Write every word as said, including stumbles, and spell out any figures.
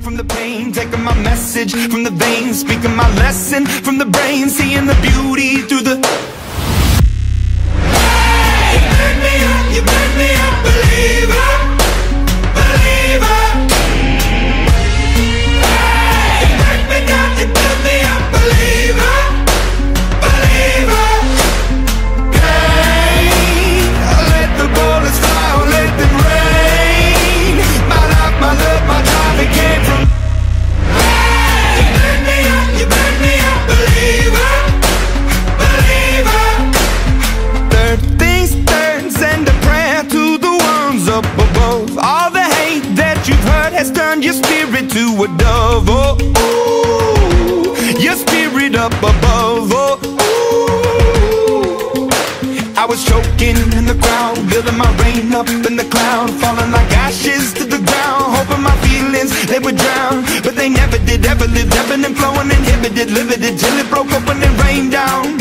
from the pain, taking my message from the veins, speaking my lesson from the brain, seeing the beauty through the... Hey, you burn me up, you burn me up, believer, believer. Hey, you break me down, you build me up, believer, believer. Hey, I let the bullets fly, I let them rain. My life, my love, my time, it came from... Hey, you burn me up, you burn me up, believer, believer. Third things third, send a prayer to the ones up above. All the hate that you've heard has turned your spirit to a dove. Oh, ooh, your spirit up above. Oh, ooh. I was choking in the crowd, building my rain up in the cloud, falling like ashes to the ground, hoping my feelings, they would drown. But they never did, ever lived, ebbing and flowing, inhibited, limited, till it broke open and rained down.